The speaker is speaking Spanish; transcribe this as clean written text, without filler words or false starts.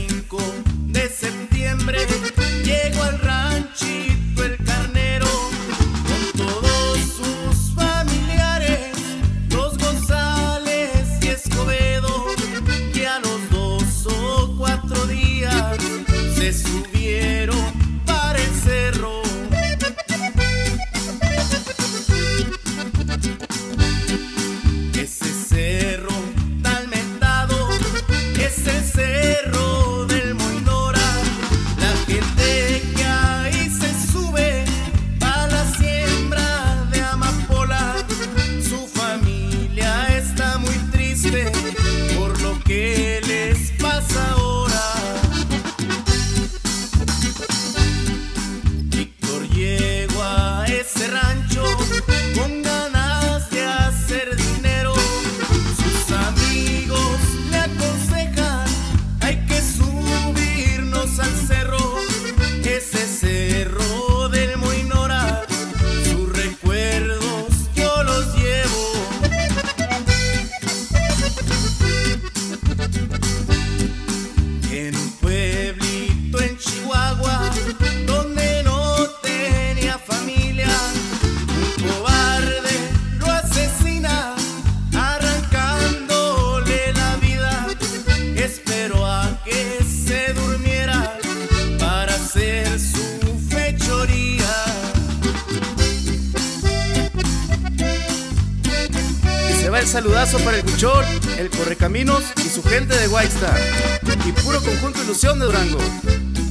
5 de septiembre llegó al ranchito el carnero con todos sus familiares, los González y Escobedo, que a los 2 o 4 días se subieron para el cerro. Ese cerro tan mentado es el cerro del Moynora. La gente que ahí se sube a la siembra de amapola. Su familia está muy triste por lo que les pasa ahora. Víctor llegó a ese rancho con ganas de hacer dinero. Sus amigos le aconsejan: hay que subirnos al cerro, ese cerro del Moynora. Sus recuerdos yo los llevo. En un pueblito en Chihuahua donde no tenía familia, un cobarde lo asesina arrancándole la vida. Esperó a que se durmiera para hacer su fechoría. Y se va el saludazo para el Cuchón, el Correcaminos y su gente de White Star. Y puro conjunto Ilusión de Durango.